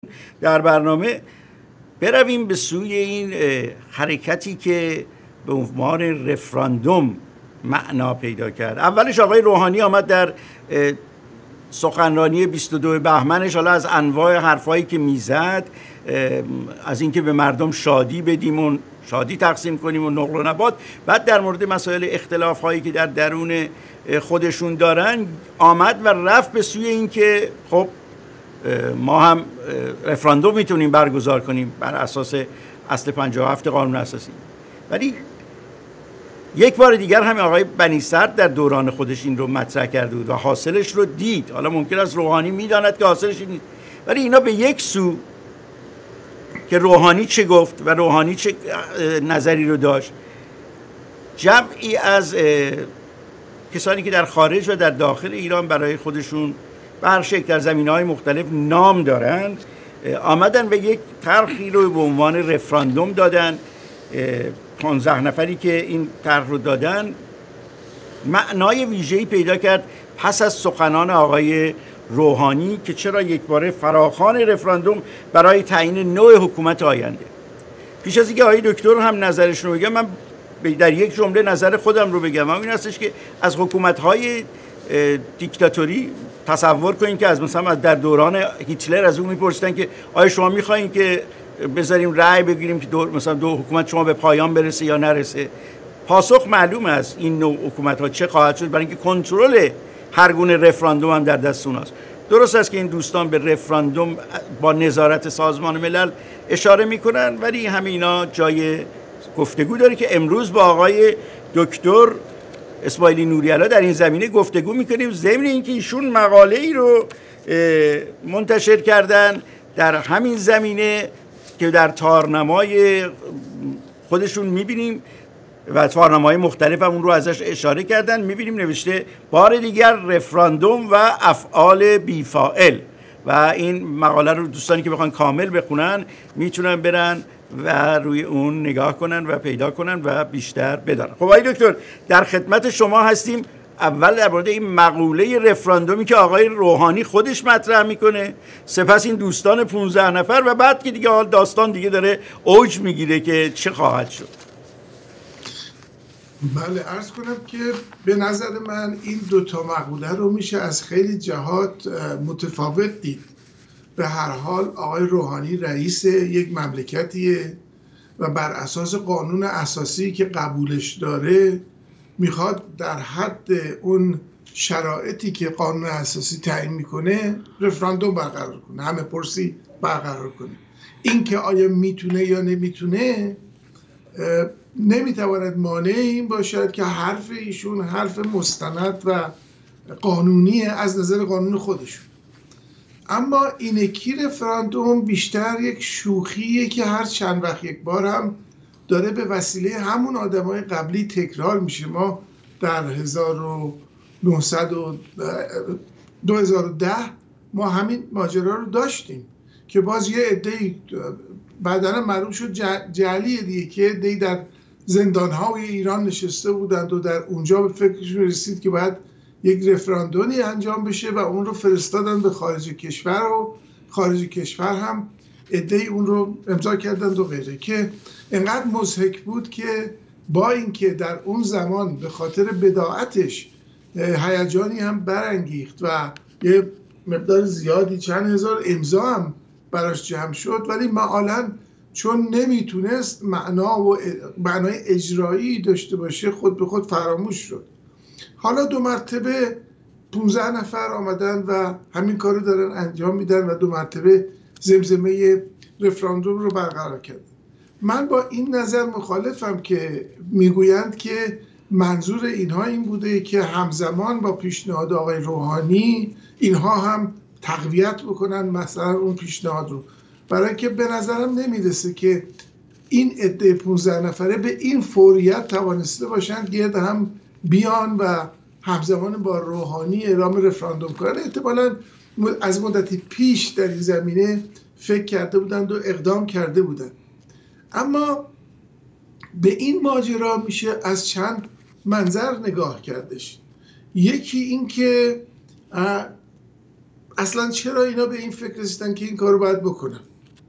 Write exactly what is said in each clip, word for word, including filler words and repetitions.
در برنامه برویم به سوی این حرکتی که به عنوان رفراندوم معنا پیدا کرد. اولش آقای روحانی آمد در سخنرانی بیست و دو بهمنش، حالا از انواع حرفایی که میزد، از اینکه به مردم شادی بدیم و شادی تقسیم کنیم و نقل و نبات، بعد در مورد مسائل اختلاف هایی که در درون خودشون دارن آمد و رفت به سوی این که خب ما هم رفراندوم میتونیم برگزار کنیم بر اساس اصل پنجاه و هفت قانون اساسی. ولی یک بار دیگر هم آقای بنی صدر در دوران خودش این رو مطرح کرده بود و حاصلش رو دید. حالا ممکن است روحانی میداند که حاصلش این، ولی اینا به یک سو که روحانی چه گفت و روحانی چه نظری رو داشت، جمعی از کسانی که در خارج و در داخل ایران برای خودشون به هر شکل در زمینه‌های مختلف نام دارند، آمدن و یک طرحی رو به عنوان رفراندوم دادن. پانزده نفری که این طرح رو دادن معنای ویژه‌ای پیدا کرد پس از سخنان آقای روحانی که چرا یک باره فراخوان رفراندوم برای تعیین نوع حکومت آینده. پیش از اینکه آقای دکتر هم نظرش رو بگم، من در یک جمله نظر خودم رو بگم، این هستش که از حکومت‌های دیکتاتوری تصور کنین که از مثلا در دوران هیتلر از اون میپرسیدن که آیا شما میخواین که بذاریم رأی بگیریم که دو مثلا دو حکومت شما به پایان برسه یا نرسه؟ پاسخ معلوم است این نوع حکومت ها چه خواهد شد، برای اینکه کنترل هر گونه رفراندوم هم در دست اوناست. درست است که این دوستان به رفراندوم با نظارت سازمان ملل اشاره میکنن، ولی همینا جای گفتگو داره که امروز با آقای دکتر اسماعیلی نوری‌علا در این زمینه گفتگو میکنیم، ضمن اینکه ایشون مقاله ای رو منتشر کردن در همین زمینه که در تارنمای خودشون میبینیم و تارنمای مختلف هم اون رو ازش اشاره کردن، میبینیم نوشته بار دیگر رفراندوم و افعال بیفاعل. و این مقاله رو دوستانی که بخوان کامل بخونن میتونن برن و روی اون نگاه کنن و پیدا کنن و بیشتر بدانن. خب آقای دکتر در خدمت شما هستیم. اول در مورد این مقوله رفراندومی که آقای روحانی خودش مطرح میکنه، سپس این دوستان پانزده نفر و بعد که دیگه حال داستان دیگه داره اوج میگیره که چه خواهد شد. بله، عرض کنم که به نظر من این دوتا مقوله رو میشه از خیلی جهات متفاوت دید. به هر حال آقای روحانی رئیس یک مملکتیه و بر اساس قانون اساسی که قبولش داره میخواد در حد اون شرایطی که قانون اساسی تعیین میکنه رفراندوم برقرار کنه، همه پرسی برقرار کنه. این که آیا میتونه یا نمیتونه نمیتواند مانع این باشد که حرف ایشون حرف مستند و قانونی از نظر قانون خودشون. اما اینکی رفراندوم بیشتر یک شوخیه که هر چند وقت یک بار هم داره به وسیله همون آدمای قبلی تکرار میشه. ما در هزار و نهصد و دو هزار و ده ما همین ماجرا رو داشتیم که باز یه عده‌ای بعداً معلوم شد جعلیه دیگه، که عده‌ای در زندان‌های ایران نشسته بودند و در اونجا به فکرشون رسید که باید یک رفراندومی انجام بشه و اون رو فرستادن به خارج کشور و خارج کشور هم عده‌ای اون رو امضا کردند و غیره، که انقدر مضحک بود که با اینکه در اون زمان به خاطر بداعتش هیجانی هم برانگیخت و یه مقدار زیادی چند هزار امضا هم براش جمع شد، ولی معالاً چون نمیتونست معنا و معنای اجرایی داشته باشه خود به خود فراموش شد. حالا دو مرتبه پانزده نفر آمدن و همین کارو دارن انجام میدن و دو مرتبه زمزمه رفراندوم رو برقرار کردن. من با این نظر مخالفم که میگویند که منظور اینها این بوده که همزمان با پیشنهاد آقای روحانی اینها هم تقویت بکنن مثلا اون پیشنهاد رو، برای که به نظرم نمیرسه که این عده پانزده نفره به این فوریت توانسته باشند گرد هم بیان و همزمان با روحانی اعلام رفراندوم کنن. احتمالاً از مدتی پیش در این زمینه فکر کرده بودند و اقدام کرده بودند. اما به این ماجرا میشه از چند منظر نگاه کردش. یکی این که اصلا چرا اینا به این فکر رسیدن که این کارو باید بکنن؟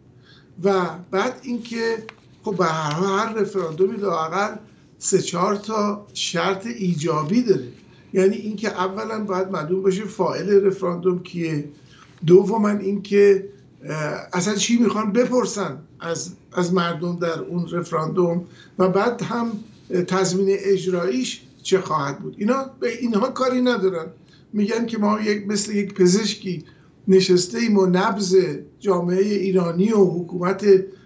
و بعد اینکه خب به هر هر رفراندومی لااقل سه چهار تا شرط ایجابی داره، یعنی اینکه اولا باید معلوم باشه فاعل رفراندوم کیه، دوما اینکه اصلا چی میخوان بپرسن از از مردم در اون رفراندوم، و بعد هم تضمین اجراییش چه خواهد بود. اینا به اینها کاری ندارن، میگن که ما یک مثل یک پزشکی نشسته ایم و نبض جامعه ایرانی و حکومت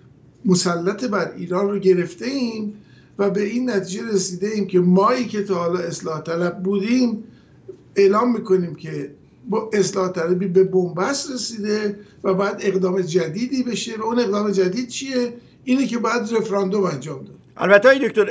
مسلط بر ایران رو گرفته ایم و به این نتیجه رسیده ایم که مایی که تا حالا اصلاح طلب بودیم اعلام میکنیم که با اصلاح طلبی به بنبست رسیده و بعد اقدام جدیدی بشه. و اون اقدام جدید چیه؟ اینه که باید رفراندوم انجام داد. البته ای دکتر،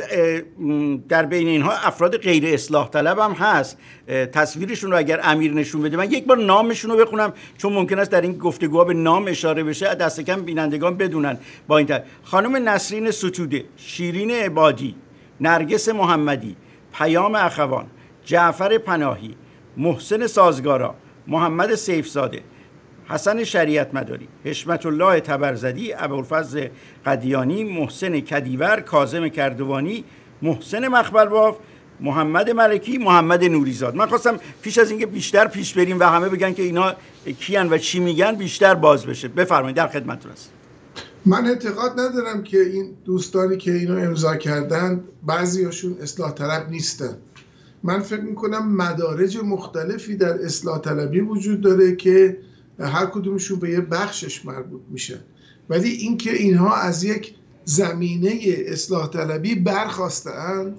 در بین اینها افراد غیر اصلاح طلب هم هست. تصویرشون رو اگر امیر نشون بده، من یک بار نامشون رو بخونم چون ممکن است در این گفتگوها به نام اشاره بشه، دست کم بینندگان بدونن. با این طرح خانم نسرین ستوده، شیرین عبادی، نرگس محمدی، پیام اخوان، جعفر پناهی، محسن سازگارا، محمد سیفزاده، حسن شریعت مداری، حشمت الله تبرزدی، ابوالفضل قدیانی، محسن کدیور، کاظم کردوانی، محسن مخبرباف، محمد ملکی، محمد نوریزاد. من خواستم پیش از اینکه بیشتر پیش بریم و همه بگن که اینا کیان و چی میگن بیشتر باز بشه. بفرمایید، در خدمتتون هستم. من اعتقاد ندارم که این دوستانی که اینو امضا کردن بعضیاشون اصلاح طلب نیستن. من فکر میکنم مدارج مختلفی در اصلاح طلبی وجود داره که هر کدومشون به یه بخشش مربوط میشن، ولی اینکه اینها از یک زمینه اصلاح طلبی برخاسته‌اند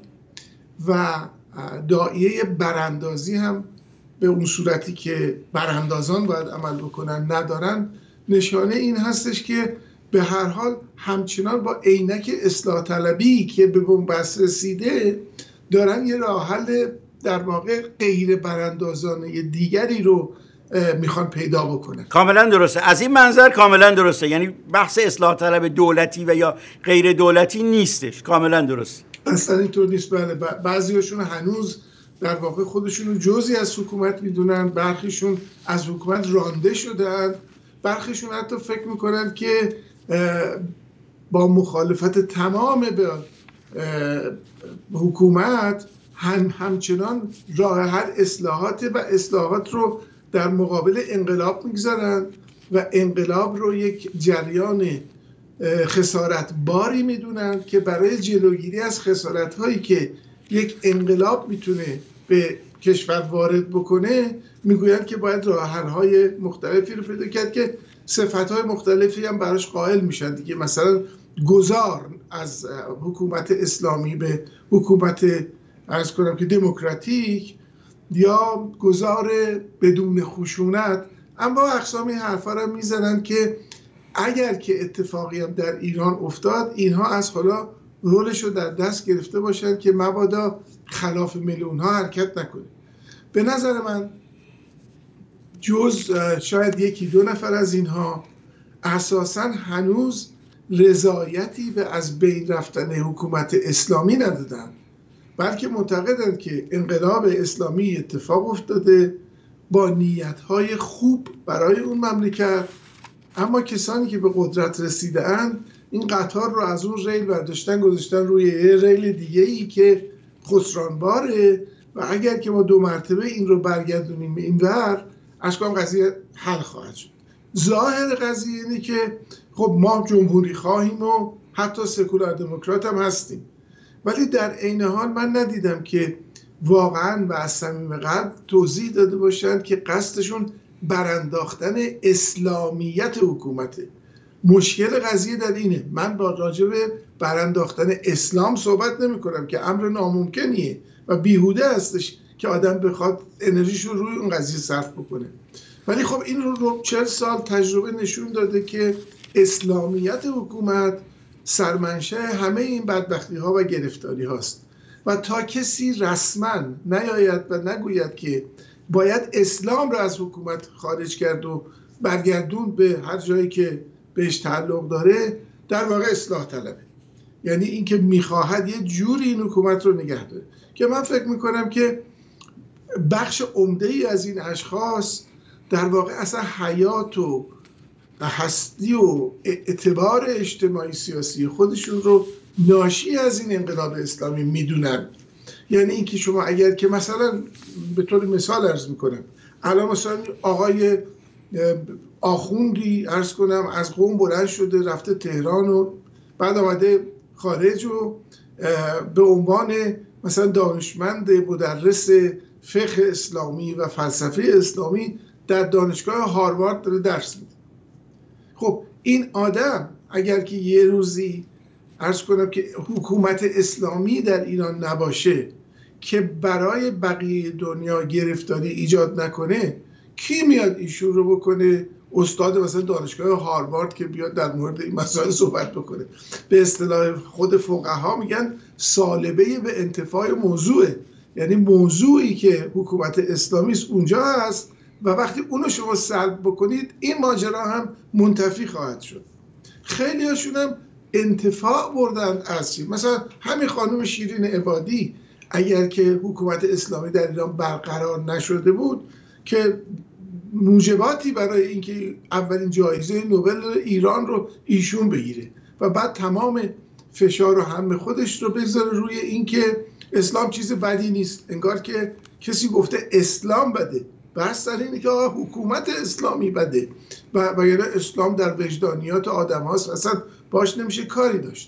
و داعیه براندازی هم به اون صورتی که براندازان باید عمل بکنن ندارن، نشانه این هستش که به هر حال همچنان با عینک اصلاح طلبی که به بنبست رسیده دارن یه راه حل در واقع غیر براندازانه دیگری رو میخوان پیدا بکنن. کاملا درسته، از این منظر کاملا درسته، یعنی بحث اصلاح طلب دولتی و یا غیر دولتی نیستش. کاملا درسته، اصلا اینطور نیست. بله، بعضیاشون هنوز در واقع خودشون رو جزئی از حکومت میدونن، برخیشون از حکومت رانده شدن، برخیشون حتی فکر میکنن که با مخالفت تمام به حکومت هم همچنان راه حل اصلاحات و اصلاحات رو در مقابل انقلاب میگذارن و انقلاب رو یک جریان خسارت باری میدونن که برای جلوگیری از خسارت هایی که یک انقلاب میتونه به کشور وارد بکنه میگویند که باید راه حل های مختلفی رو پیدا کرد که صفت های مختلفی هم براش قائل میشن دیگه. مثلا گذار از حکومت اسلامی به حکومت عرض کنم که دموکراتیک، یا گذار بدون خشونت. اما اقسامی حرفا رو میزنن که اگر که اتفاقی هم در ایران افتاد، اینها از حالا رولش رو در دست گرفته باشن که مبادا خلاف میلیون ها حرکت نکنه. به نظر من جز شاید یکی دو نفر از اینها اساساً هنوز رضایتی به از بین رفتن حکومت اسلامی ندادن، بلکه معتقدند که انقلاب اسلامی اتفاق افتاده با نیت‌های خوب برای اون مملکت، اما کسانی که به قدرت رسیده‌اند این قطار رو از اون ریل برداشتن گذاشتن روی یه ریل دیگه‌ای که خسرانباره و اگر که ما دو مرتبه این رو برگردونیم به این ور، اشکام قضیه حل خواهد شد. ظاهر قضیه اینه که خب ما جمهوری خواهیم و حتی سکولار دموکرات هم هستیم، ولی در عین حال من ندیدم که واقعا و از صمیم قلب توضیح داده باشند که قصدشون برانداختن اسلامیت حکومته. مشکل قضیه در اینه، من با راجع به برانداختن اسلام صحبت نمی کنم که امر ناممکنیه و بیهوده هستش که آدم بخواد انرژیش رو روی اون قضیه صرف بکنه، ولی خب این رو چهل سال تجربه نشون داده که اسلامیت حکومت سرمنشأ همه این بدبختی ها و گرفتاری هاست و تا کسی رسما نیاید و نگوید که باید اسلام را از حکومت خارج کرد و برگردون به هر جایی که بهش تعلق داره، در واقع اصلاح طلبه. یعنی اینکه میخواهد یه جوری این حکومت رو نگه داره که من فکر میکنم که بخش عمده ای از این اشخاص در واقع اصلا حیات و هستی و اعتبار اجتماعی سیاسی خودشون رو ناشی از این انقلاب اسلامی میدونن. یعنی اینکه شما اگر که مثلا به طور مثال عرض میکنم الان مثلا آقای آخوندی عرض کنم از قم بلند شده رفته تهران و بعد آمده خارج و به عنوان مثلا دانشمند مدرس فقه اسلامی و فلسفه اسلامی در دانشگاه هاروارد داره درس میده. خب این آدم اگر که یه روزی عرض کنم که حکومت اسلامی در ایران نباشه که برای بقیه دنیا گرفتاری ایجاد نکنه، کی میاد ایشون رو بکنه استاد مثلا دانشگاه هاروارد که بیاد در مورد این مسائل صحبت بکنه؟ به اصطلاح خود فقها میگن سالبه به انتفاع موضوعه، یعنی موضوعی که حکومت اسلامی است اونجا هست و وقتی اونو شما سلب بکنید این ماجرا هم منتفی خواهد شد. خیلی هاشون هم انتفاع بردن از چی؟ مثلا همین خانم شیرین عبادی اگر که حکومت اسلامی در ایران برقرار نشده بود که موجباتی برای اینکه اولین جایزه نوبل ایران رو ایشون بگیره و بعد تمام فشار و هم خودش رو بذاره روی اینکه اسلام چیز بدی نیست، انگار که کسی گفته اسلام بده، بحث در اینه که حکومت اسلامی بده و و یعنی اسلام در وجدانیات آدم هاست، اصلا باش نمیشه کاری داشت.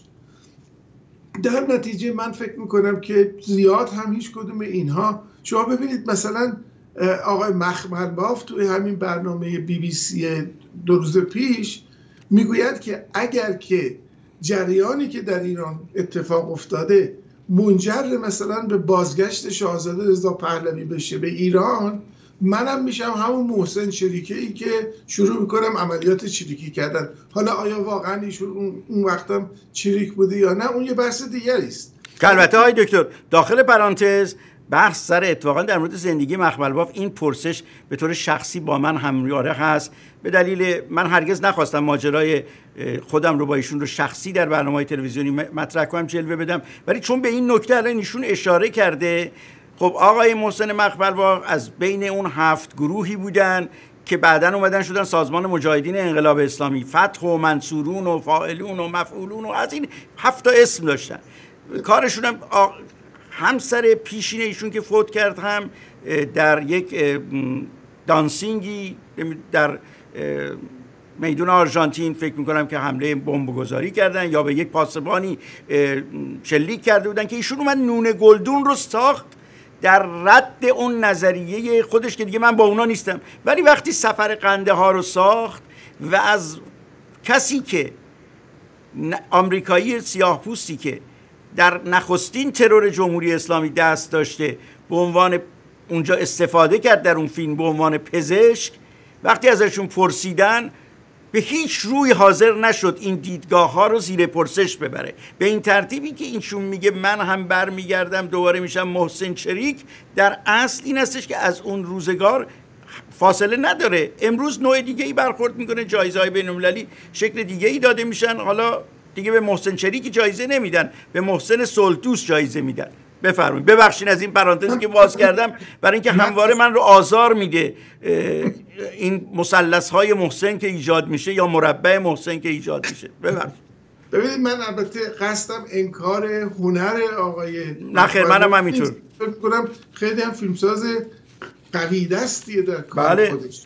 در نتیجه من فکر میکنم که زیاد هم هیچ کدوم اینها، شما ببینید مثلا آقای مخملباف توی همین برنامه بی بی سی دو روز پیش میگوید که اگر که جریانی که در ایران اتفاق افتاده منجر مثلا به بازگشت شاهزاده رضا پهلوی بشه به ایران، منم میشم همون محسن چریکی که شروع میکنم عملیات چریکی کردن. حالا آیا واقعا ایشون اون وقتم چریک بوده یا نه، اون یه بحث دیگری است. البته های دکتر داخل پرانتز بحث سر اتفاقا در مورد زندگی مخملباف این پرسش به طور شخصی با من همراه هست، به دلیل من هرگز نخواستم ماجرای خودم رو با ایشون رو شخصی در برنامه‌های تلویزیونی مطرح کنم، جلوه بدم، ولی چون به این نکته الان ایشون اشاره کرده، خب آقای محسن مخملباف از بین اون هفت گروهی بودن که بعداً اومدن شدن سازمان مجاهدین انقلاب اسلامی، فتح و منصورون و فاعلون و مفعولون و از این هفت تا اسم داشتن. کارشون هم آ... همسر پیشین ایشون که فوت کرد هم در یک دانسینگی در میدون آرژانتین فکر میکنم که حمله بمبگذاری کردن یا به یک پاسبانی شلیک کرده بودن که ایشون اومد نون گلدون رو ساخت در رد اون نظریه خودش که دیگه من با اونا نیستم. ولی وقتی سفر قنده ها رو ساخت و از کسی که آمریکایی سیاه پوستی که در نخستین ترور جمهوری اسلامی دست داشته به عنوان اونجا استفاده کرد در اون فیلم به عنوان پزشک، وقتی ازشون پرسیدن به هیچ روی حاضر نشد این دیدگاه ها رو زیر پرسش ببره. به این ترتیبی که اینشون میگه من هم بر میگردم دوباره میشم محسن چریک، در اصل این هستش که از اون روزگار فاصله نداره. امروز نوع دیگه ای برخورد میکنه، جایزه های بین المللی شکل دیگه ای داده میشن، حالا دیگه به محسن چریک جایزه نمیدن، به محسن صلح‌دوست جایزه میدن. بفرمایید. ببخشید از این پرانتزی که باز کردم برای اینکه همواره من رو آزار میده این مثلث های محسن که ایجاد میشه یا مربع محسن که ایجاد میشه. ببخشید. ببینید من البته قصدم انکار هنر آقای نه خیر، منم همینطور فکر کنم خیلی هم فیلمساز قوی دستیه در کار بله. خودش.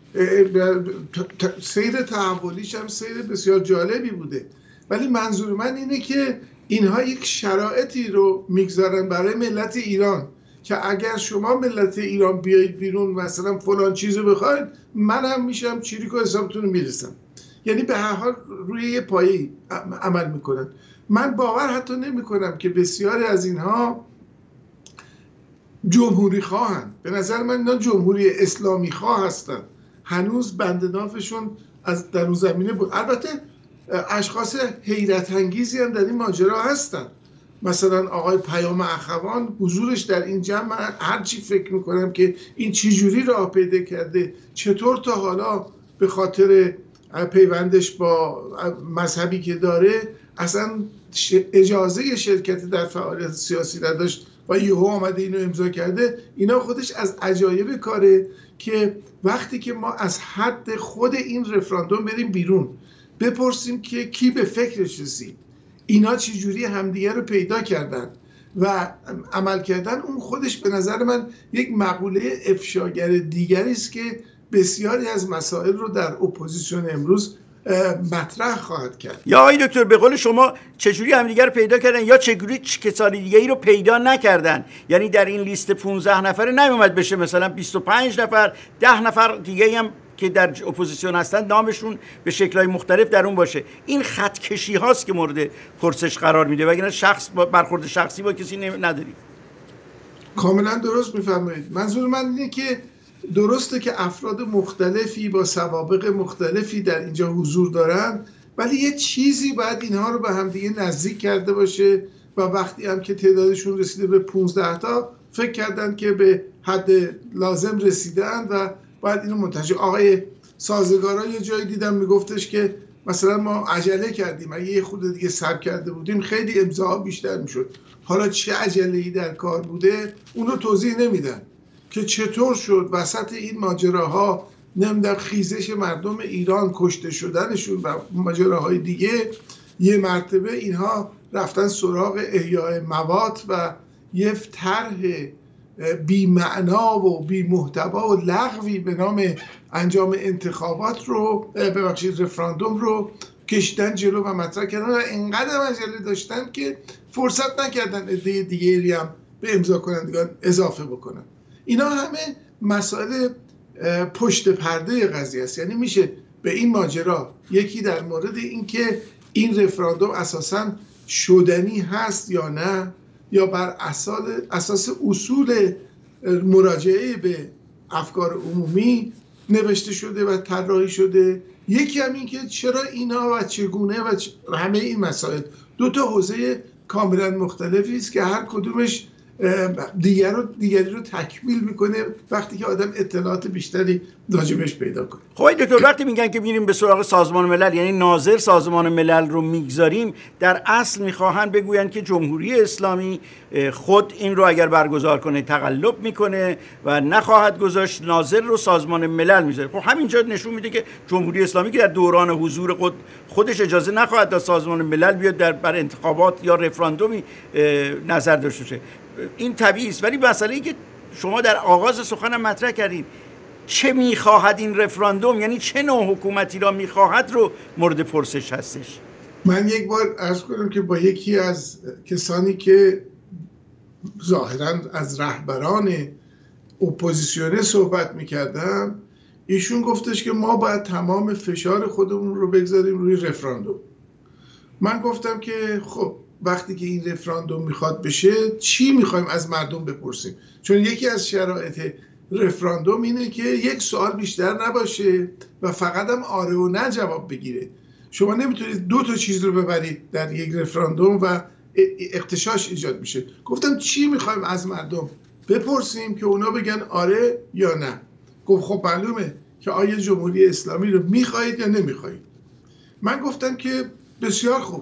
سیر تحولیش هم سیر بسیار جالبی بوده، ولی منظور من اینه که اینها یک شرایطی رو میگذارن برای ملت ایران که اگر شما ملت ایران بیایید بیرون مثلا فلان چیزو بخواید، من هم میشم چریک و حسابتون رو میرسم. یعنی به هر حال روی یه پایه عمل میکنن. من باور حتی نمی کنم که بسیاری از اینها جمهوری خواهن. به نظر من اینا جمهوری اسلامی خواه هستن، هنوز بند نافشون از در اون زمینه بود. البته اشخاص حیرت انگیزی هم در این ماجرا هستن، مثلا آقای پیام اخوان حضورش در این جمع، هرچی فکر میکنم که این چی جوری راه پیدا کرده، چطور تا حالا به خاطر پیوندش با مذهبی که داره اصلا اجازه شرکت در فعالیت سیاسی نداشت و یهو آمده اینو امضا کرده. اینا خودش از عجایب کاره که وقتی که ما از حد خود این رفراندوم بریم بیرون، بپرسیم که کی به فکرش رسید، اینا چجوری همدیگه رو پیدا کردن و عمل کردن، اون خودش به نظر من یک مقوله افشاگر دیگری است که بسیاری از مسائل رو در اپوزیسیون امروز مطرح خواهد کرد. یا آقای دکتر به قول شما چجوری همدیگه رو پیدا کردن یا چجوری کسانی دیگه ای رو پیدا نکردن؟ یعنی در این لیست پانزده نفره نیومد بشه مثلا بیست و پنج نفر، ده نفر دیگه هم که در اپوزیسیون هستن نامشون به شکل‌های مختلف در اون باشه. این خط کشی هاست که مورد پرسش قرار میده، وگرنه شخص برخورد شخصی با کسی نداریم. کاملا درست میفرمایید. منظور من اینه که درسته که افراد مختلفی با سوابق مختلفی در اینجا حضور دارن، ولی یه چیزی باید اینها رو به هم دیگه نزدیک کرده باشه و وقتی هم که تعدادشون رسیده به پانزده تا فکر کردن که به حد لازم رسیدن و باید اینو منتشر. آقای سازگارا یه جایی دیدم میگفتش که مثلا ما عجله کردیم، اگه یه خود دیگه صبر کرده بودیم خیلی امضاها بیشتر میشد. حالا چه عجله‌ای در کار بوده اونو توضیح نمیدن که چطور شد وسط این ماجراها، نمیدونم خیزش مردم ایران، کشته شدنشون و ماجراهای دیگه، یه مرتبه اینها رفتن سراغ احیاء مواد و یه طرح بی معنا و بی محتوا و لغوی به نام انجام انتخابات رو ببخشید رفراندوم رو کشیدن جلو و مطرح کردن و اینقدر عجله داشتن که فرصت نکردن عده دیگری هم به امضا کنندگان اضافه بکنن. اینا همه مسائل پشت پرده قضیه است. یعنی میشه به این ماجرا، یکی در مورد اینکه این رفراندوم اساساً شدنی هست یا نه، یا بر اساس اصول مراجعه به افکار عمومی نوشته شده و طراحی شده، یکی هم این که چرا اینا و چگونه و همه این مسائل دو تا حوزه کاملا مختلفی است که هر کدومش دیگر رو دیگری رو تکمیل میکنه وقتی که آدم اطلاعات بیشتری راجبش پیدا کنه. خب دکتر وقتی میگن که میریم به سراغ سازمان ملل، یعنی ناظر سازمان ملل رو میگذاریم، در اصل میخواهن بگوین که جمهوری اسلامی خود این رو اگر برگزار کنه تقلب میکنه و نخواهد گذاشت، ناظر رو سازمان ملل میذاره. خب همینجا نشون میده که جمهوری اسلامی که در دوران حضور خود خودش اجازه نخواهد داد سازمان ملل بیاد در بر انتخابات یا رفراندومی نظر داشته باشه. این طبیعی است، ولی مسئله ای که شما در آغاز سخنم مطرح کردین، چه میخواهد این رفراندوم، یعنی چه نوع حکومتی را میخواهد رو مورد پرسش هستش. من یک بار عرض کنم که با یکی از کسانی که ظاهراً از رهبران اپوزیسیون صحبت میکردم، ایشون گفتش که ما باید تمام فشار خودمون رو بگذاریم روی رفراندوم. من گفتم که خب وقتی که این رفراندوم میخواد بشه چی میخوایم از مردم بپرسیم؟ چون یکی از شرایط رفراندوم اینه که یک سوال بیشتر نباشه و فقط هم آره و نه جواب بگیره. شما نمیتونید دو تا چیز رو ببرید در یک رفراندوم و اغتشاش ایجاد میشه. گفتم چی میخوایم از مردم بپرسیم که اونا بگن آره یا نه. گفت خب معلومه که آیا جمهوری اسلامی رو میخواهید یا نمیخواهید. من گفتم که بسیار خوب،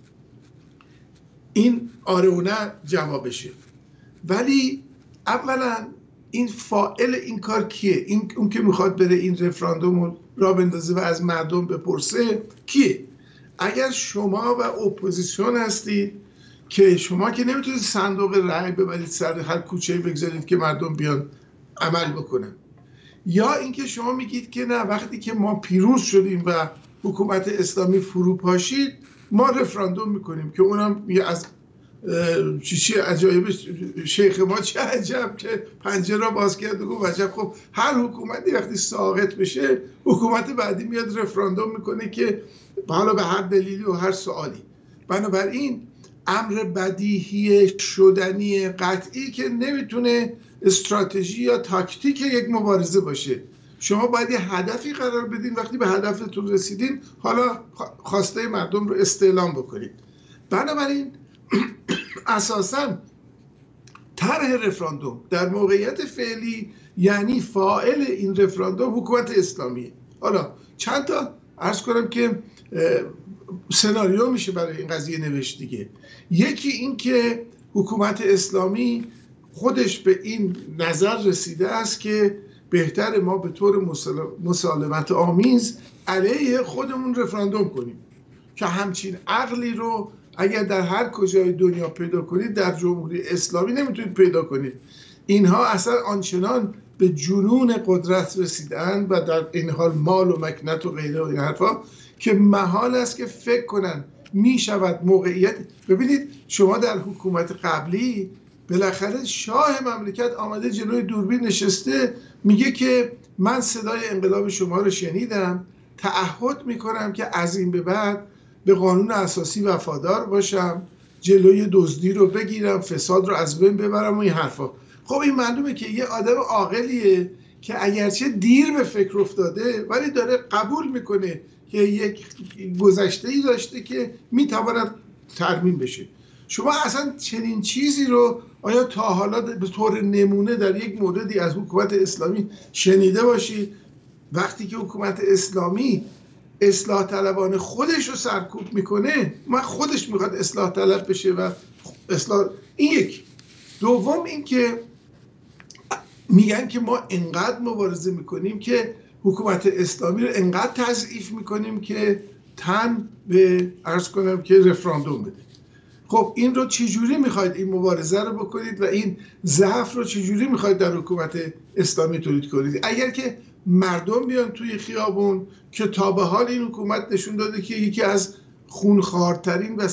این آره و نه جوابشه، ولی اولا این فاعل این کار کیه؟ این اون که میخواد بره این رفراندوم را بندازه و از مردم بپرسه کیه؟ اگر شما و اپوزیسیون هستید که شما که نمیتونید صندوق رای ببرید سر هر کوچه‌ای بگذارید که مردم بیان عمل بکنن، یا اینکه شما میگید که نه، وقتی که ما پیروز شدیم و حکومت اسلامی فرو پاشید ما رفراندوم میکنیم که اونم از چی چی عجایب شیخ ما چه عجب که پنجره را باز کرد و گفت عجب. خب هر حکومتی وقتی ساقط بشه حکومت بعدی میاد رفراندوم میکنه که حالا به هر دلیلی و هر سوالی. بنابراین امر بدیهی شدنی قطعی که نمیتونه استراتژی یا تاکتیک یک مبارزه باشه. شما باید یه هدفی قرار بدین، وقتی به هدفتون رسیدین حالا خواسته مردم رو استعلام بکنید. بنابراین اساساً طرح رفراندوم در موقعیت فعلی یعنی فاعل این رفراندوم حکومت اسلامیه. حالا چند تا عرض کنم که سناریو میشه برای این قضیه نوشت دیگه. یکی این که حکومت اسلامی خودش به این نظر رسیده است که بهتر ما به طور مسالمت آمیز علیه خودمون رفراندوم کنیم که همچین عقلی رو اگر در هر کجای دنیا پیدا کنید در جمهوری اسلامی نمیتونید پیدا کنید. اینها اصلا آنچنان به جنون قدرت رسیدن و در این حال مال و مکنت و غیره و این حرفا که محال است که فکر کنن می شود موقعیت. ببینید شما در حکومت قبلی بالاخره شاه مملکت آمده جلوی دوربین نشسته میگه که من صدای انقلاب شما رو شنیدم، تعهد میکنم که از این به بعد به قانون اساسی وفادار باشم، جلوی دزدی رو بگیرم، فساد رو از بین ببرم و این حرفا. خب این معلومه که یه آدم عاقلیه که اگرچه دیر به فکر افتاده ولی داره قبول میکنه که یک گذشته‌ای داشته که میتواند ترمیم بشه. شما اصلا چنین چیزی رو آیا تا حالا به طور نمونه در یک موردی از حکومت اسلامی شنیده باشید؟ وقتی که حکومت اسلامی اصلاح طلبان خودش رو سرکوب میکنه، من خودش میخواد اصلاح طلب بشه و اصلاح. این یک. دوم این که میگن که ما انقدر مبارزه میکنیم که حکومت اسلامی رو انقدر تضعیف میکنیم که تن به عرض کنم که رفراندوم بده. خب این رو چجوری میخواید این مبارزه رو بکنید و این ضعف رو چجوری میخواید در حکومت اسلامی تولید کنید؟ اگر که مردم بیان توی خیابون که تا به حال این حکومت نشون داده که یکی از خونخوارترین و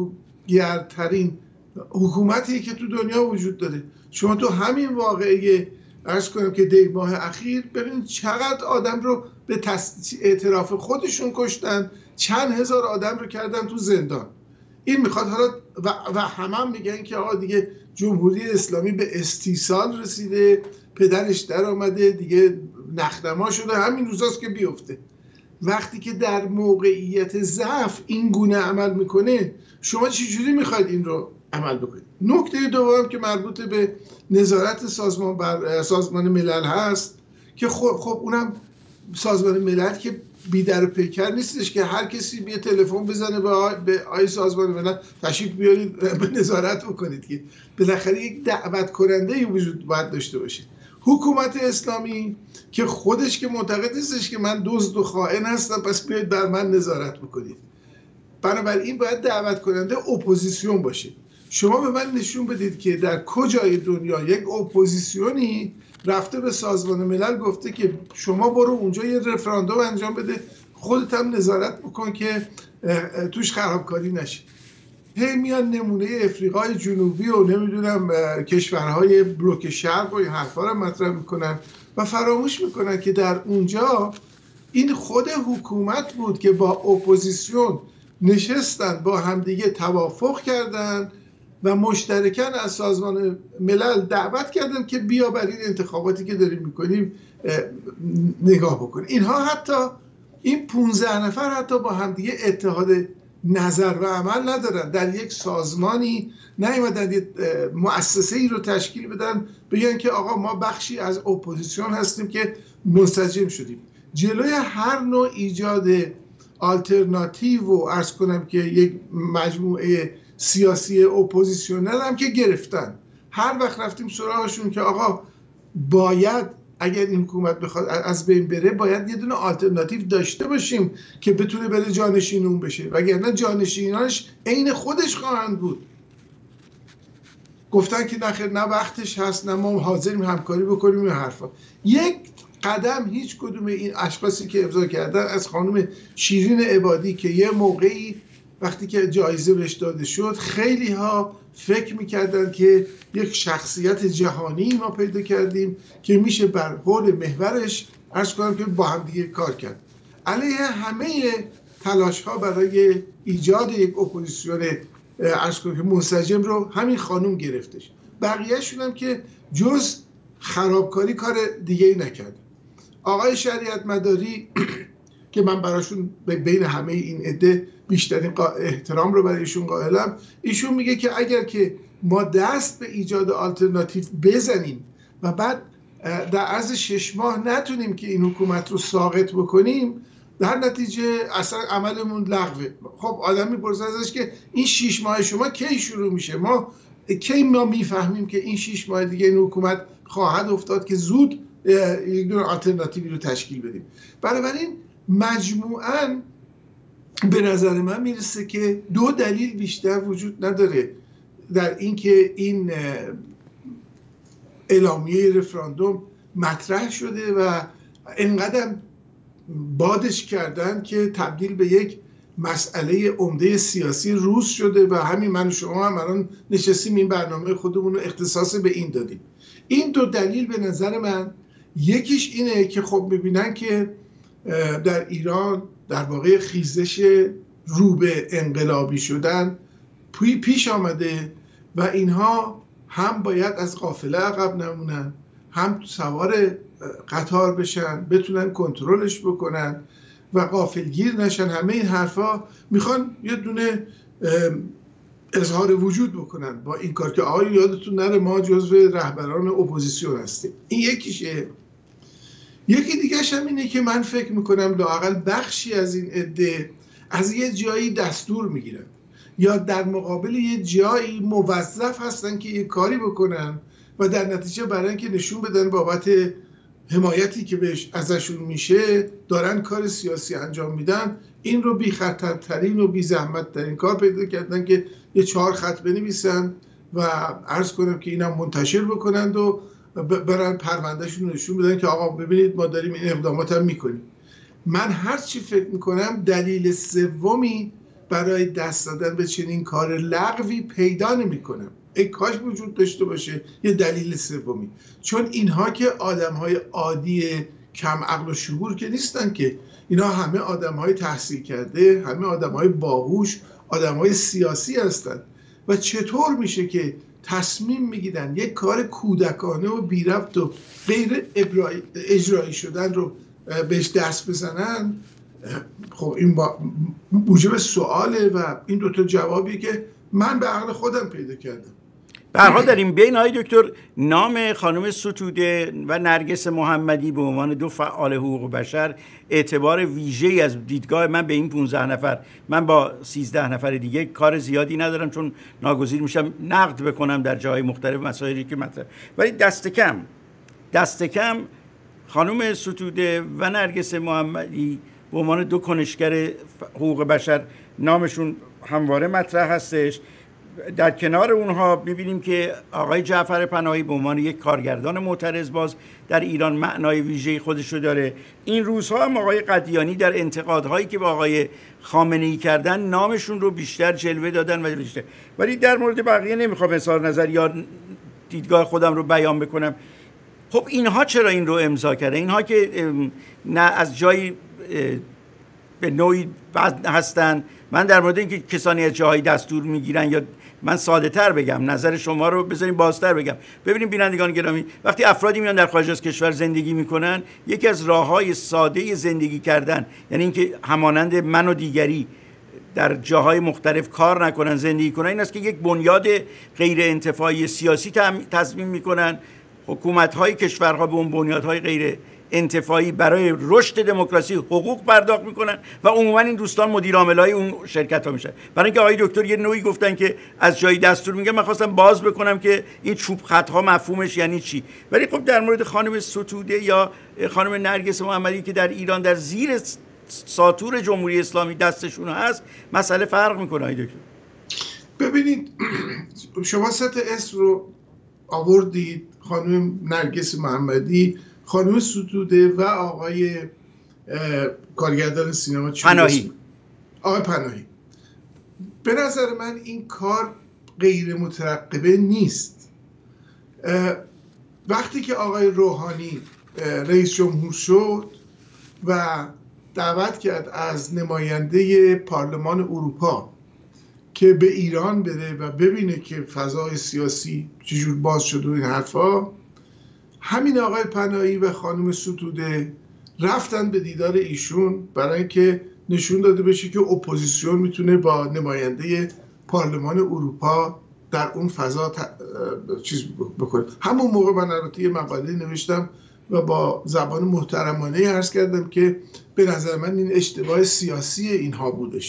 سرکوبگرترین حکومتی که تو دنیا وجود داره. شما تو همین واقعه عرض کنم که دی ماه اخیر ببینید چقدر آدم رو به اعتراف خودشون کشتن، چند هزار آدم رو کردن تو زندان. این میخواد حالا و, و همه هم میگن که آقا دیگه جمهوری اسلامی به استیصال رسیده، پدرش در آمده دیگه نخنما شده، همین روزاست که بیفته. وقتی که در موقعیت ضعف این گونه عمل میکنه شما چجوری میخواید این رو عمل بکنید؟ نکته دوم که مربوط به نظارت سازمان بر سازمان ملل هست که خب, خب اونم سازمان ملل که بیدر و پیکر نیستش که هر کسی بیه تلفن بزنه به آی, به آی سازمان ملل تشریف بیارید به نظارت بکنید، که بالاخره یک دعوت کننده وجود باید داشته باشید. حکومت اسلامی که خودش که معتقد نیستش که من دزد و خائن هستم پس بیاید بر من نظارت بکنید، بنابراین باید دعوت کننده اپوزیسیون باشه. شما به من نشون بدید که در کجای دنیا یک اپوزیسیونی رفته به سازمان ملل گفته که شما برو اونجا یه رفراندوم انجام بده، خودت هم نظارت بکن که توش خرابکاری نشه. هی میان نمونه افریقای جنوبی و نمیدونم کشورهای بلوک شرق و این حرفا رو مطرح میکنن و فراموش میکنن که در اونجا این خود حکومت بود که با اپوزیسیون نشستن، با همدیگه توافق کردن و مشترکاً از سازمان ملل دعوت کردن که بیا بر این انتخاباتی که داریم میکنیم نگاه بکنیم. اینها حتی این پونزده نفر حتی با همدیگه اتحاد نظر و عمل ندارن، در یک سازمانی نیومدن یک مؤسسه ای رو تشکیل بدن بگن که آقا ما بخشی از اپوزیسیون هستیم که منسجم شدیم. جلوی هر نوع ایجاد آلترناتیو و عرض کنم که یک مجموعه سیاسی اپوزیسیونل هم که گرفتن. هر وقت رفتیم سراغشون که آقا باید اگر این حکومت بخواد از بین بره باید یه دونه آلترناتیو داشته باشیم که بتونه بره جانشین اون بشه، وگرنه جانشینانش عین خودش خواهند بود. گفتن که نخیر نه وقتش هست نه ما حاضریم همکاری بکنیم این حرفا. یک قدم هیچ کدوم این اشخاصی که امضا کردن از خانم شیرین عبادی که یه موقعی وقتی که جایزه بهش داده شد خیلی ها فکر میکردن که یک شخصیت جهانی ما پیدا کردیم که میشه بر حول محورش عرض کنم که با هم دیگه کار کرد. علیه همه تلاش ها برای ایجاد یک اپوزیسیون عرض کنم که منسجم رو همین خانم گرفتش. بقیه‌شون هم که جز خرابکاری کار دیگه ای نکرد. آقای شریعت مداری که من براشون بین همه این عده بیشترین احترام رو برای ایشون قائلم، ایشون میگه که اگر که ما دست به ایجاد آلترناتیو بزنیم و بعد در عرض شش ماه نتونیم که این حکومت رو ساقط بکنیم در نتیجه اصلا عملمون لغوه. خب آدم میپرسه ازش که این شش ماه شما کی شروع میشه؟ ما کی ما میفهمیم که این شش ماه دیگه این حکومت خواهد افتاد که زود یک دونه آلترناتیوی رو تشکیل بدیم. بنابراین مجموعاً به نظر من میرسه که دو دلیل بیشتر وجود نداره در اینکه این اعلامیه رفراندوم مطرح شده و اینقدر بادش کردن که تبدیل به یک مسئله عمده سیاسی روز شده و همین من و شما هم الان نشستیم این برنامه خودمون رو اختصاص به این دادیم. این دو دلیل به نظر من، یکیش اینه که خب میبینن که در ایران در واقع خیزش رو به انقلابی شدن پیش آمده و اینها هم باید از قافله عقب نمونن، هم سوار قطار بشن، بتونن کنترلش بکنن و غافلگیر نشن. همه این حرفا میخوان یه دونه اظهار وجود بکنن با این کار که آقای یادتون نره ما جزو رهبران اپوزیسیون هستیم. این یکیشه. یکی دیگه‌ش هم اینه که من فکر میکنم لااقل بخشی از این عده از یه جایی دستور میگیرن یا در مقابل یه جایی موظف هستن که یه کاری بکنن و در نتیجه برای اینکه نشون بدن بابت حمایتی که بهش ازشون میشه دارن کار سیاسی انجام میدن، این رو بی خطرترین و بی زحمت ترین کار پیدا کردن که یه چهار خط بنویسن و عرض کنم که اینا منتشر بکنند و برن پروندهشون نشون بدن که آقا ببینید ما داریم این اقدامات هم میکنیم. من هر چی فکر میکنم دلیل سومی برای دست دادن به چنین کار لغوی پیدا نمیکنم. ای کاش وجود داشته باشه یه دلیل سومی، چون اینها که آدمهای عادی کم عقل و شعور که نیستن، که اینا همه آدمهای تحصیل کرده، همه آدمهای باهوش، آدمهای سیاسی هستن و چطور میشه که تصمیم میگیرن یک کار کودکانه و بی ربط و غیر اجرایی شدن رو بهش دست بزنن؟ خب این موجب سواله و این دوتا جوابی که من به عقل خودم پیدا کردم. به هر حال در این بین آقای دکتر نام خانم ستوده و نرگس محمدی به عنوان دو فعال حقوق بشر اعتبار ویژه‌ای از دیدگاه من به این پانزده نفر، من با سیزده نفر دیگه کار زیادی ندارم چون ناگزیر میشم نقد بکنم در جاهای مختلف مسائلی که مطرح، ولی دست کم دست کم خانم ستوده و نرگس محمدی به عنوان دو کنشگر حقوق بشر نامشون همواره مطرح هستش. در کنار اونها می‌بینیم که آقای جعفر پناهی به عنوان یک کارگردان معترض باز در ایران معنای ویژه‌ای خودش رو داره. این روزها هم آقای قدیانی در انتقادهایی که به آقای خامنه‌ای کردن نامشون رو بیشتر جلوه دادن و بیشتر. ولی در مورد بقیه نمیخوام اظهار نظر یا دیدگاه خودم رو بیان بکنم. خب اینها چرا این رو امضا کردن؟ اینها که نه از جایی به نوعی بد هستن. من در مورد اینکه کسانی از جاهای دستور میگیرن یا من ساده تر بگم، نظر شما رو بذاریم بازتر بگم. ببینیم بینندگان گرامی، وقتی افرادی میان در خارج از کشور زندگی میکنن، یکی از راههای ساده زندگی کردن یعنی اینکه همانند من و دیگری در جاهای مختلف کار نکنن، زندگی کنن، این است که یک بنیاد غیر انتفاعی سیاسی تصمیم میکنن. حکومت‌های کشورها به اون بنیادهای غیر انتفاعی برای رشد دموکراسی حقوق پرداخت میکنن و عموما این دوستان مدیر عاملای اون شرکت ها میشن. برای اینکه آقای دکتر یه نوعی گفتن که از جایی دستور میگه، من خواستم باز بکنم که این چوب خط ها مفهومش یعنی چی. ولی خب در مورد خانم ستوده یا خانم نرگس محمدی که در ایران در زیر ساطور جمهوری اسلامی دستشون هست، مسئله فرق میکنه. آقای دکتر ببینید، شما سه تا اسم رو آوردید، خانم نرگس محمدی، خانم ستوده و آقای کارگردان سینما پناهی. آقای پناهی. به نظر من این کار غیر مترقبه نیست. وقتی که آقای روحانی رئیس جمهور شد و دعوت کرد از نماینده پارلمان اروپا که به ایران بره و ببینه که فضای سیاسی چجور باز شد و این حرفا، همین آقای پناهی و خانم ستوده رفتن به دیدار ایشون برای اینکه نشون داده بشه که اپوزیسیون میتونه با نماینده پارلمان اروپا در اون فضا ت... چیز بکنه. همون موقع من البته یه مقاله نوشتم و با زبان محترمانه عرض کردم که به نظر من این اشتباه سیاسی اینها بودش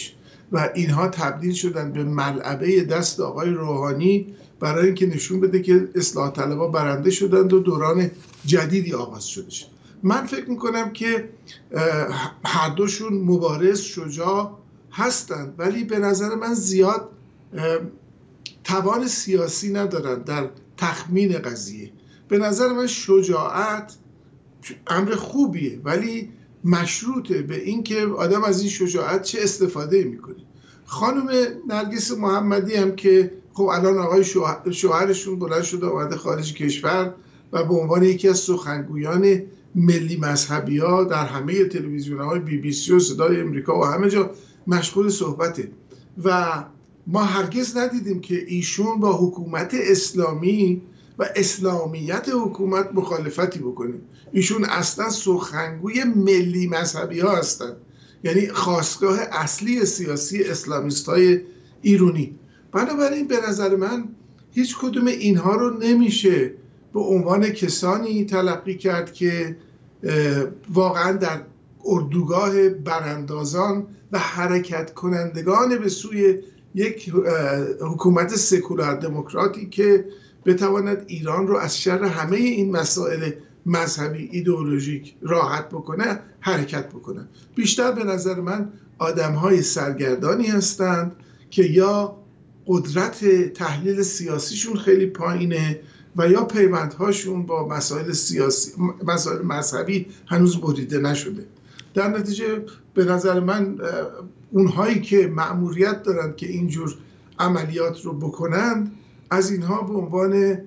و اینها تبدیل شدن به ملعبه دست آقای روحانی برای اینکه نشون بده که اصلاح طلبها برنده شدند و دوران جدیدی آغاز شده شد. من فکر میکنم که هر دوشون مبارز شجاع هستند، ولی به نظر من زیاد توان سیاسی ندارن در تخمین قضیه. به نظر من شجاعت امر خوبیه، ولی مشروطه به اینکه آدم از این شجاعت چه استفاده میکنه. خانم نرگس محمدی هم که خب الان آقای شوهرشون بلند شده اومده خارج کشور و به عنوان یکی از سخنگویان ملی مذهبی ها در همه تلویزیون های بی بی سی و صدای امریکا و همه جا مشغول صحبته و ما هرگز ندیدیم که ایشون با حکومت اسلامی و اسلامیت حکومت مخالفتی بکنه. ایشون اصلا سخنگوی ملی مذهبی ها هستن، یعنی خاستگاه اصلی سیاسی اسلامیست های ایرانی. بنابراین به نظر من هیچ کدوم اینها رو نمیشه به عنوان کسانی تلقی کرد که واقعا در اردوگاه براندازان و حرکت کنندگان به سوی یک حکومت سکولار دموکراتی که بتواند ایران رو از شر همه این مسائل مذهبی ایدئولوژیک راحت بکنه حرکت بکنه. بیشتر به نظر من آدم‌های سرگردانی هستند که یا قدرت تحلیل سیاسیشون خیلی پایینه و یا پیوندهاشون با مسائل سیاسی مسائل مذهبی هنوز بریده نشده. در نتیجه به نظر من اونهایی که مأموریت دارند که اینجور عملیات رو بکنند از اینها به عنوان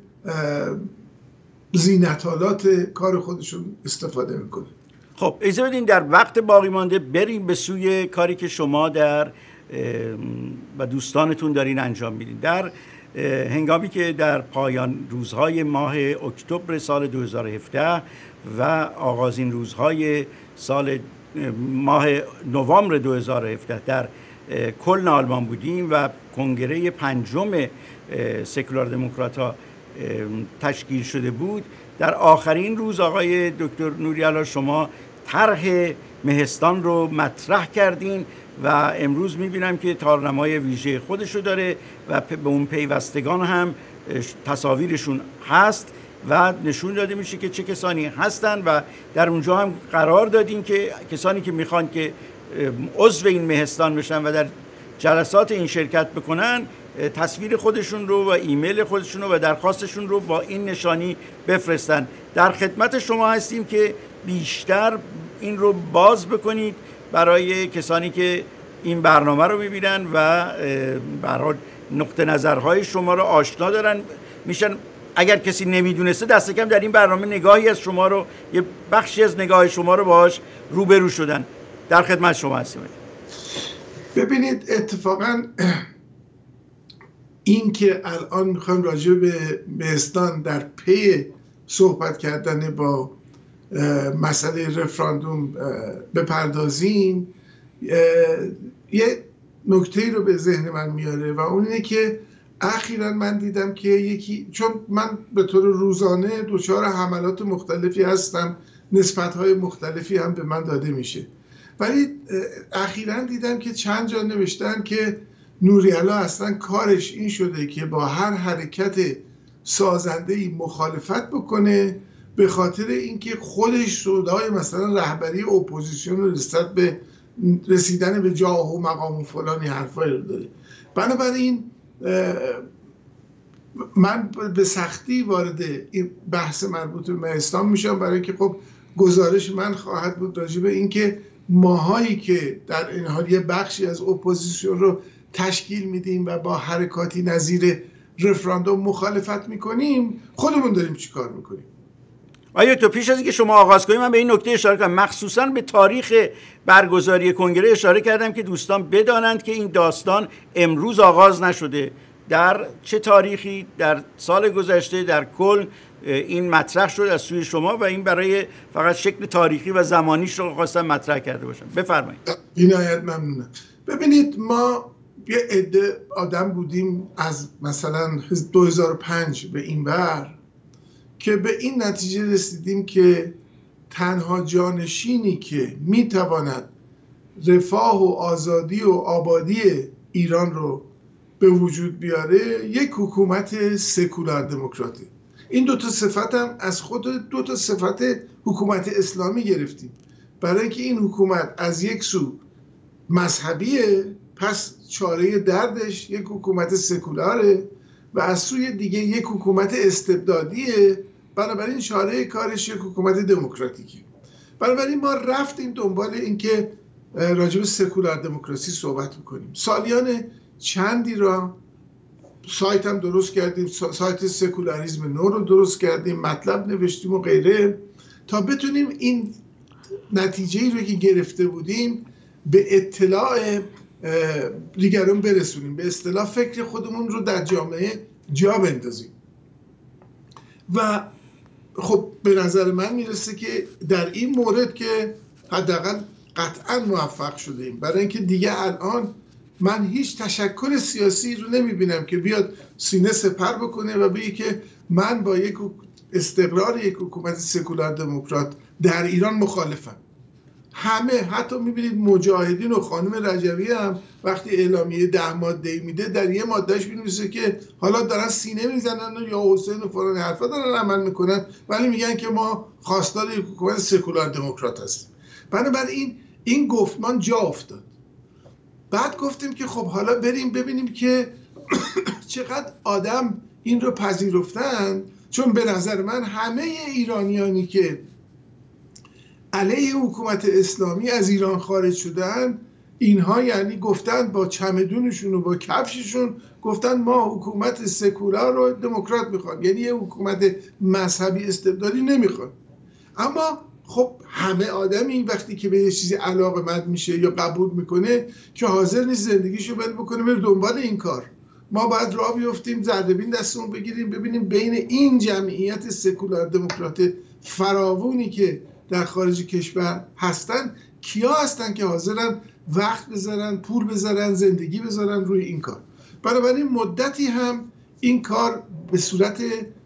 زینت‌آلات کار خودشون استفاده میکنه. خب اجازه بدین در وقت باقی مانده بریم به سوی کاری که شما در و دوستانتون دارین انجام میدین. در هنگامی که در پایان روزهای ماه اکتبر سال دو هزار و هفده و آغازین روزهای سال ماه نوامبر دو هزار و هفده در کلن آلمان بودیم و کنگره پنجم سکولار دموکرات‌ها تشکیل شده بود، در آخرین روز آقای دکتر نوری‌علا شما طرح مهستان رو مطرح کردین و امروز میبینم که تارنمای ویژه خودشو داره و به اون پیوستگان هم تصاویرشون هست و نشون داده میشه که چه کسانی هستن و در اونجا هم قرار دادین که کسانی که میخوان که عضو این مهستان بشن و در جلسات این شرکت بکنن تصویر خودشون رو و ایمیل خودشون رو و درخواستشون رو با این نشانی بفرستن. در خدمت شما هستیم که بیشتر این رو باز بکنید برای کسانی که این برنامه رو میبینن و برای نقطه نظرهای شما رو آشنا دارن میشن. اگر کسی نمیدونسته دست کم در این برنامه نگاهی از شما رو، یه بخشی از نگاه شما رو باهاش روبرو شدن. در خدمت شما هستیم. ببینید اتفاقا این که الان میخوایم راجع به مهستان در پی صحبت کردن با مسئله رفراندوم بپردازیم یه نکته رو به ذهن من میاره و اون اینه که اخیراً من دیدم که یکی، چون من به طور روزانه دچار حملات مختلفی هستم، نسبت‌های مختلفی هم به من داده میشه، ولی اخیراً دیدم که چند جا نوشتن که نوری‌علا اصلا کارش این شده که با هر حرکت سازنده‌ای مخالفت بکنه به خاطر اینکه خودش صدای مثلا رهبری اپوزیسیون رو نسبت به رسیدن به جاه و مقام و فلانی حرفایی رو داره. بنابراین من به سختی وارد این بحث مربوط به مهستان میشم برای که خب گزارش من خواهد بود راجع به اینکه ماهایی که در این حال یه بخشی از اپوزیسیون رو تشکیل میدیم و با حرکاتی نظیر رفراندوم مخالفت میکنیم خودمون داریم چی کار میکنیم. آیا تو پیش از اینکه شما آغاز کنیم من به این نکته اشاره کنم، مخصوصا به تاریخ برگزاری کنگره اشاره کردم که دوستان بدانند که این داستان امروز آغاز نشده. در چه تاریخی در سال گذشته در کل این مطرح شد از سوی شما و این برای فقط شکل تاریخی و زمانیش رو خواستم مطرح کرده باشم. بفرمایید. عنایت ممنونم. ببینید ما یه عده آدم بودیم از مثلا دو هزار و پنج به این ور که به این نتیجه رسیدیم که تنها جانشینی که میتواند رفاه و آزادی و آبادی ایران رو به وجود بیاره یک حکومت سکولار دموکراتی. این دو تا صفت هم از خود دو تا صفت حکومت اسلامی گرفتیم، برای اینکه این حکومت از یک سو مذهبیه، پس چاره دردش یک حکومت سکولاره، و از سوی دیگه یک حکومت استبدادیه، بنابراین چاره کارش یک حکومت دموکراتیکی. بنابراین ما رفتیم دنبال اینکه راجع به سکولار دموکراسی صحبت میکنیم. سالیان چندی را سایت هم درست کردیم، سایت سکولاریسم نو رو درست کردیم، مطلب نوشتیم و غیره، تا بتونیم این نتیجه‌ای رو که گرفته بودیم به اطلاع دیگران برسونیم، به اصطلاح فکر خودمون رو در جامعه جا بندازیم. و خب به نظر من میرسه که در این مورد که حداقل قطعا موفق شدیم، برای اینکه دیگه الان من هیچ تشکل سیاسی رو نمیبینم که بیاد سینه سپر بکنه و بگه که من با یک استقرار یک حکومت سکولار دموکرات در ایران مخالفم. همه، حتی میبینید مجاهدین و خانم رجوی هم وقتی اعلامیه ده ماده میده، در یه مادهش می‌نویسه که حالا دارن سینه میزنن و یا حسین و فلان حرفا دارن عمل میکنن، ولی میگن که ما خواستار یک حکومت سکولار دموکرات هستیم. بنابراین این گفتمان جا افتاد. بعد گفتیم که خب حالا بریم ببینیم که چقدر آدم این رو پذیرفتن، چون به نظر من همه ایرانیانی که علیه حکومت اسلامی از ایران خارج شدن، اینها یعنی گفتن با چمدونشون و با کفششون گفتن ما حکومت سکولار و دموکرات میخوان، یعنی یه حکومت مذهبی استبدادی نمیخوان. اما خب همه آدمی وقتی که به یه چیزی علاقه‌مند میشه یا قبول میکنه که حاضر نیست زندگیشو ول بکنه بره دنبال این کار. ما باید راه بیفتیم، زردبین دستمون بگیریم، ببینیم بین این جمعیت سکولار دموکرات فراوونی که در خارج کشور هستن کیا هستن که حاضرن وقت بذارن، پول بذارن، زندگی بذارن روی این کار. بنابراین مدتی هم این کار به صورت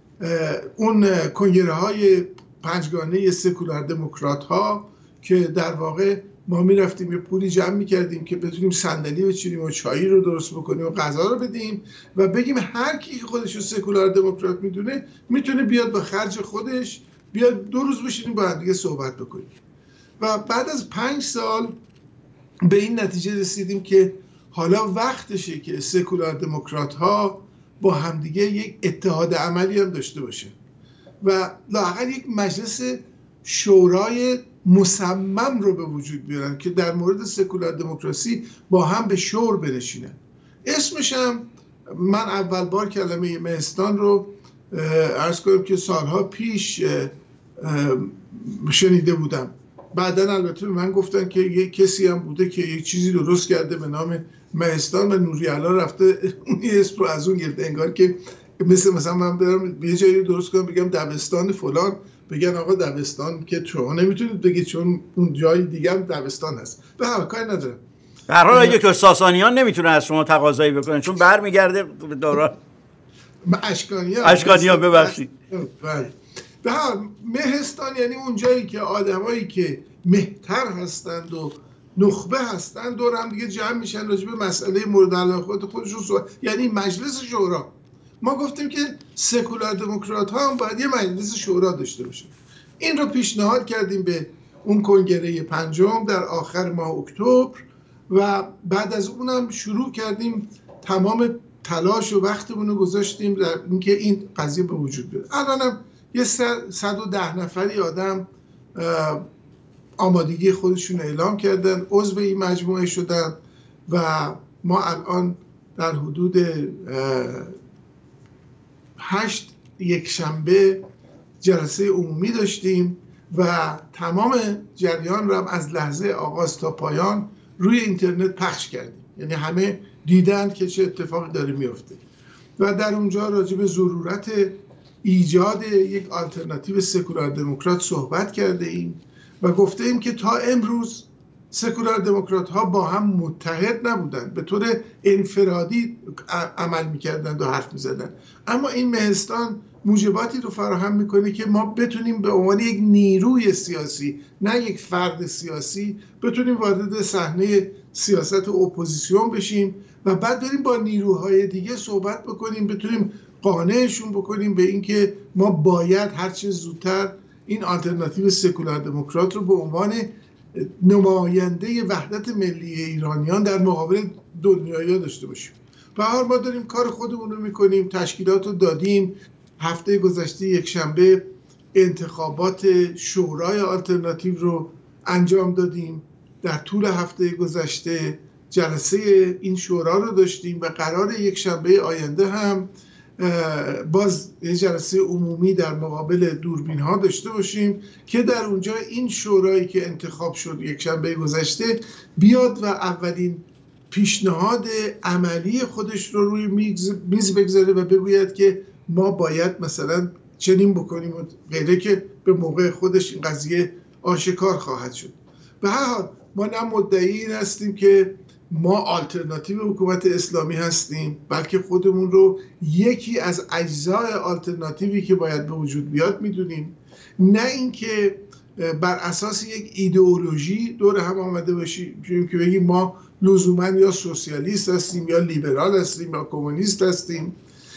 اون کنگره های پنجگانه سکولار دموکرات ها که در واقع ما میرفتیم یه پولی جمع میکردیم که بتونیم صندلی بچینیم و چایی رو درست بکنیم و غذا رو بدیم و بگیم هر کی خودش رو سکولار دموکرات میدونه میتونه بیاد با خرج خودش بیاد دو روز بشینیم با هم دیگه صحبت بکنیم. و بعد از پنج سال به این نتیجه رسیدیم که حالا وقتشه که سکولار دموکرات ها با همدیگه یک اتحاد عملی هم داشته باشه و لااقل یک مجلس شورای مصمم رو به وجود بیارن که در مورد سکولار دموکراسی با هم به شور بنشینن. اسمش هم من اول بار کلمه مهستان رو عرض کنم که سالها پیش شنیده بودم. بعدن البته من گفتن که یک کسی هم بوده که یک چیزی درست کرده به نام مهستان و نوری علا رفته اون اسم رو از اون گرفته، انگار که مثل مثلا من برم یه جایی درست کنم بگم دبستان فلان، بگن آقا دبستان که شما نمیتونید بگید چون اون جای دیگه هم دبستان هست. به هر کاری ندارم. به هر حال یک ساسانیان نمیتونه از شما تقاضایی بکنن چون برمیگرده به دوران اشکانیان. اشکانیان ببخشید. به هر مهستان یعنی اون جایی که آدمایی که مهتر هستند و نخبه هستند دور هم دیگه جمع میشن راجع به مسئله مورد علاقه خودشون صحبت، یعنی مجلس شورا. ما گفتیم که سکولار دموکرات ها هم باید یه مجلس شورا داشته باشه. این رو پیشنهاد کردیم به اون کنگره پنجم در آخر ماه اکتبر و بعد از اونم شروع کردیم تمام تلاش و وقتمون رو گذاشتیم در اینکه این قضیه به وجود بیاد. الانم یه صد و ده نفری آدم آمادگی خودشون اعلام کردن، عضو این مجموعه شدن و ما الان در حدود هشت یک شنبه جلسه عمومی داشتیم و تمام جریان رو از لحظه آغاز تا پایان روی اینترنت پخش کردیم، یعنی همه دیدن که چه اتفاقی داره میفته و در اونجا راجع به ضرورت ایجاد یک آلترناتیو سکولار دموکرات صحبت کرده ایم و گفته ایم که تا امروز سکولار دموکرات ها با هم متحد نبودند، به طور انفرادی عمل میکردند و حرف میزدند. اما این مهستان موجباتی رو فراهم میکنه که ما بتونیم به عنوان یک نیروی سیاسی، نه یک فرد سیاسی، بتونیم وارد صحنه سیاست و اپوزیسیون بشیم و بعد بریم با نیروهای دیگه صحبت بکنیم، بتونیم قانعشون بکنیم به اینکه ما باید هرچه زودتر این آلترناتیو سکولار دموکرات رو به عنوان نماینده وحدت ملی ایرانیان در مقابل دنیایی داشته باشیم. به هر حال ما داریم کار خودمون رو میکنیم، تشکیلات رو دادیم. هفته گذشته یک شنبه انتخابات شورای آلترناتیو رو انجام دادیم. در طول هفته گذشته جلسه این شورا رو داشتیم و قرار یک شنبه آینده هم باز یه جلسه عمومی در مقابل دوربین ها داشته باشیم که در اونجا این شورایی که انتخاب شد یک شنبه گذشته بیاد و اولین پیشنهاد عملی خودش رو روی میز بگذاره و بگوید که ما باید مثلا چنین بکنیم و غیره، که به موقع خودش این قضیه آشکار خواهد شد. به هر حال ما نه مدعی این هستیم که ما آلترناتیو حکومت اسلامی هستیم، بلکه خودمون رو یکی از اجزای آلترناتیوی که باید به وجود بیاد میدونیم، نه اینکه بر اساس یک ایدئولوژی دور هم آمده باشیم که بگیم ما لزوما یا سوسیالیست هستیم یا لیبرال هستیم یا کمونیست هستیم.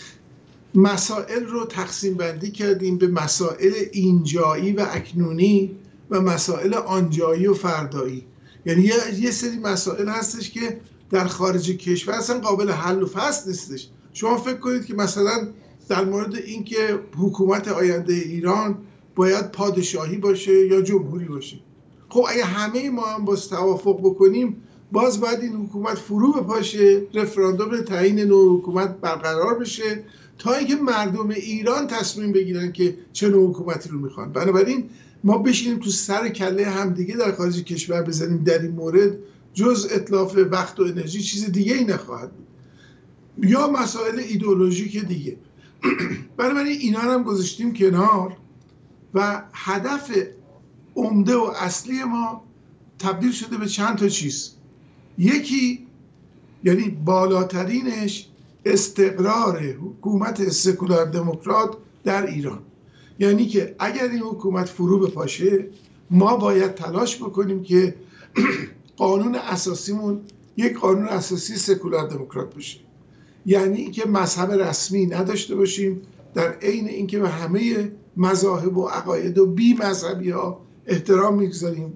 مسائل رو تقسیم بندی کردیم به مسائل اینجایی و اکنونی و مسائل آنجایی و فردایی. یعنی یه, یه سری مسائل هستش که در خارج کشور اصلا قابل حل و فصل نیستش. شما فکر کنید که مثلا در مورد اینکه حکومت آینده ایران باید پادشاهی باشه یا جمهوری باشه، خب اگه همه ما هم باز توافق بکنیم باز باید این حکومت فرو بپاشه، رفراندوم تعیین نوع حکومت برقرار بشه تا اینکه مردم ایران تصمیم بگیرن که چه نوع حکومتی رو میخوان. بنابراین ما بشینیم تو سر کله همدیگه در خارج کشور بزنیم در این مورد، جز اتلاف وقت و انرژی چیز دیگه ای نخواهد بود، یا مسائل ایدئولوژیک دیگه. بنابراین اینا هم گذاشتیم کنار و هدف عمده و اصلی ما تبدیل شده به چند تا چیز. یکی، یعنی بالاترینش، استقرار حکومت سکولار دموکرات در ایران. یعنی که اگر این حکومت فرو بپاشه ما باید تلاش بکنیم که قانون اساسیمون یک قانون اساسی سکولار دموکرات بشه، یعنی که مذهب رسمی نداشته باشیم، در عین اینکه به همه مذاهب و عقاید و بی مذهبی ها احترام میگذاریم،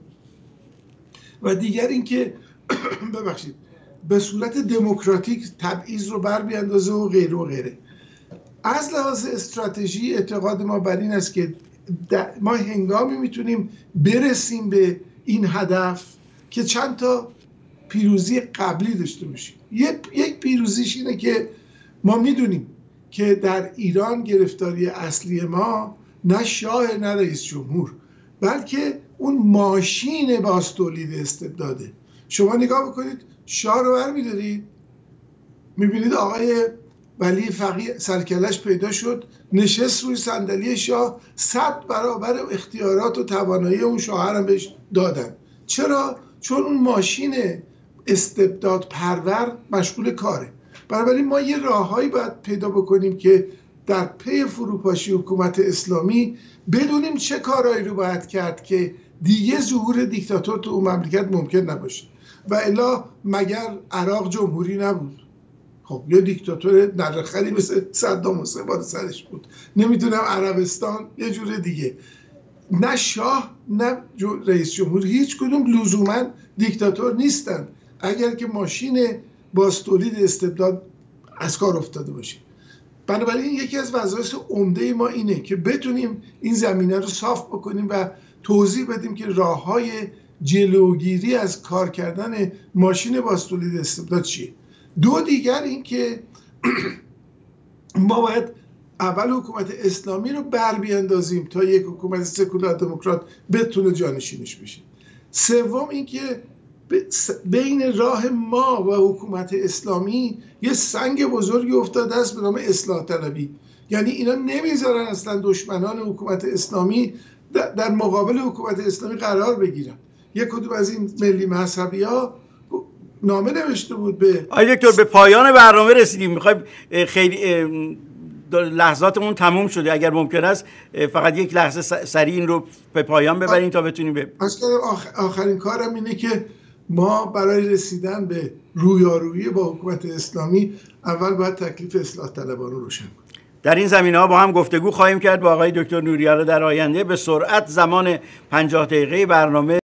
و دیگر اینکه ببخشید به صورت دموکراتیک تبعیض رو بر بیاندازه و غیره و غیره. از لحاظ استراتژی اعتقاد ما بر این است که ما هنگامی میتونیم برسیم به این هدف که چند تا پیروزی قبلی داشته باشیم. یک پیروزیش اینه که ما میدونیم که در ایران گرفتاری اصلی ما نه شاه نه رئیس جمهور، بلکه اون ماشین باز تولید استبداده. شما نگاه بکنید، شاه رو برمی‌دارید میبینید آقای ولی فقیه سرکلش پیدا شد، نشست روی صندلی شاه، صد برابر اختیارات و توانایی اون شاه هم بهش دادن. چرا؟ چون اون ماشین استبداد پرور مشغول کاره. بنابراین ما یه راههایی باید پیدا بکنیم که در پی فروپاشی حکومت اسلامی بدونیم چه کارهایی رو باید کرد که دیگه ظهور دیکتاتور تو اون مملکت ممکن نباشه. و الا مگر عراق جمهوری نبود؟ خب یه دیکتاتور نرخلی مثل صدام حسین بار سرش بود. نمیدونم عربستان یه جور دیگه. نه شاه نه رئیس جمهور هیچ کدوم لزوما دیکتاتور نیستن اگر که ماشین باز تولید استبداد از کار افتاده باشه. بنابراین یکی از وظایف عمده ما اینه که بتونیم این زمینه رو صاف بکنیم و توضیح بدیم که راههای جلوگیری از کار کردن ماشین باز تولید استبداد چیه. دو دیگر این که ما باید اول حکومت اسلامی رو بر بیاندازیم تا یک حکومت سکولار دموکرات بتونه جانشینش بشه. سوم این که بین راه ما و حکومت اسلامی یه سنگ بزرگی افتاده است به نام اصلاح طلبی. یعنی اینا نمیذارن اصلا دشمنان حکومت اسلامی در مقابل حکومت اسلامی قرار بگیرن. یک کدوم از این ملی مذهبی ها نامه نوشته بود به آقای دکتر. به پایان برنامه رسیدیم، میخوایم خیلی لحظاتمون تموم شده، اگر ممکن است فقط یک لحظه سریع این رو به پایان ببریم تا بتونیم به آخ... آخرین کارم اینه که ما برای رسیدن به رویارویی با حکومت اسلامی اول باید تکلیف اصلاح طلبان رو روشن کنیم. در این زمینه‌ها با هم گفتگو خواهیم کرد با آقای دکتر نوری‌آلا در آینده. به سرعت زمان پنجاه دقیقه برنامه